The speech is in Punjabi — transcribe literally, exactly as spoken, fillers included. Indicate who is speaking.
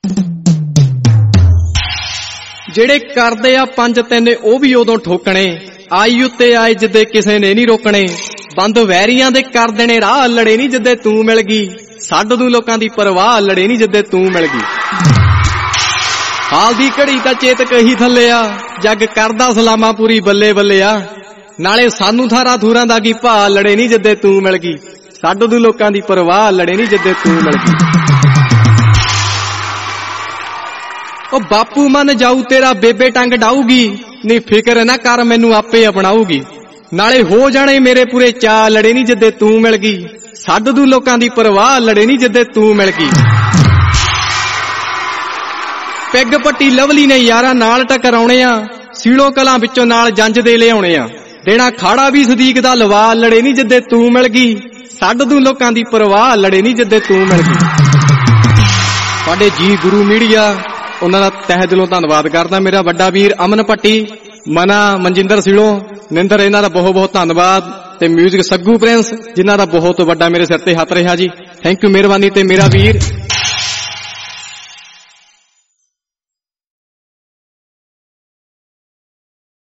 Speaker 1: ਜਿਹੜੇ ਕਰਦੇ ਆ ਪੰਜ ਤਿੰਨ ਉਹ ਵੀ ਉਦੋਂ ਠੋਕਣੇ, ਆਈ ਉੱਤੇ ਆਏ ਜਿੱਦੇ ਕਿਸੇ ਨੇ ਨਹੀਂ ਰੋਕਣੇ। ਬੰਦ ਵੈਰੀਆਂ ਦੇ ਕਰ ਦੇਣੇ ਰਾਹ, ਲੜੇ ਨਹੀਂ ਜਿੱਦੇ ਤੂੰ ਮਿਲ ਗਈ। ਛੱਡ ਦੂੰ ਲੋਕਾਂ ਦੀ ਪਰਵਾਹ, ਲੜੇ ਨਹੀਂ ਜਿੱਦੇ ਤੂੰ ਮਿਲ ਗਈ। ਹਾਲ ਦੀ ਘੜੀ ਤਾਂ ਚੇਤਕ ਹੀ ਥੱਲੇ ਆ, ਜੱਗ ਕਰਦਾ ਸਲਾਮਾ ਪੂਰੀ ਬੱਲੇ ਬੱਲੇ ਆ। ਨਾਲੇ ਸਾਨੂੰ ਥਾਰਾ ਥੂਰਾਂ ਦਾ ਕੀ ਭਾ, ਲੜੇ ਨਹੀਂ ਜਿੱਦੇ ਤੂੰ ਮਿਲ ਗਈ। ਛੱਡ ਦੂੰ ਲੋਕਾਂ ਦੀ ਪਰਵਾਹ, ਲੜੇ ਨਹੀਂ ਜਿੱਦੇ ਤੂੰ ਮਿਲ ਗਈ। ਉਹ ਬਾਪੂ ਮੰਨ ਜਾਊ ਤੇਰਾ ਬੇਬੇ ਟੰਗ ਡਾਊਗੀ, ਨੀ ਫਿਕਰ ਨਾ ਕਰ ਮੈਨੂੰ ਆਪੇ ਅਪਣਾਊਗੀ। ਨਾਲੇ ਹੋ ਜਾਣੇ ਮੇਰੇ ਪੂਰੇ ਚਾਅ, ਲੜੇ ਨਹੀਂ ਜਿੱਦੇ ਤੂੰ ਮਿਲ ਗਈ। ਛੱਡ ਦੂੰ ਲੋਕਾਂ ਦੀ ਪਰਵਾਹ, ਲੜੇ ਨਹੀਂ ਜਿੱਦੇ ਤੂੰ ਮਿਲ ਗਈ। ਪੈਗ ਪੱਟੀ ਲਵਲੀ ਨੇ ਯਾਰਾਂ ਨਾਲ ਟਕਰਾਉਣੇ ਆ, ਸੀਲੋਂ ਕਲਾਂ ਵਿੱਚੋਂ ਨਾਲ ਜੰਜ ਦੇ ਲਿਆਉਣੇ ਆ। ਦੇਣਾ ਖਾੜਾ ਵੀ ਸਦੀਕ ਦਾ ਲਵਾ, ਲੜੇ ਨਹੀਂ ਜਿੱਦੇ ਤੂੰ ਮਿਲ ਗਈ। ਛੱਡ ਦੂੰ ਲੋਕਾਂ ਦੀ ਪਰਵਾਹ, ਲੜੇ ਨਹੀਂ ਜਿੱਦੇ ਤੂੰ ਮਿਲ ਗਈ। ਸਾਡੇ ਜੀ ਗੁਰੂ ਮੀਡੀਆ ਉਹਨਾਂ ਦਾ ਤਹਿ ਦਿਲੋਂ ਧੰਨਵਾਦ ਕਰਦਾ। ਮੇਰਾ ਵੱਡਾ ਵੀਰ ਅਮਨ ਪੱਟੀ, ਮਨਾ ਮਨਜਿੰਦਰ ਸਿਲੋਂ, ਨਿੰਦਰ, ਇਹਨਾਂ ਦਾ ਬਹੁਤ ਬਹੁਤ ਧੰਨਵਾਦ। ਤੇ ਮਿਊਜ਼ਿਕ ਸੱਗੂ ਪ੍ਰਿੰਸ, ਜਿਨ੍ਹਾਂ ਦਾ ਬਹੁਤ ਵੱਡਾ ਮੇਰੇ ਸਿਰ ਤੇ ਹੱਥ ਰਿਹਾ ਜੀ। ਥੈਂਕ ਯੂ, ਮਿਹਰਬਾਨੀ। ਤੇ ਮੇਰਾ ਵੀਰ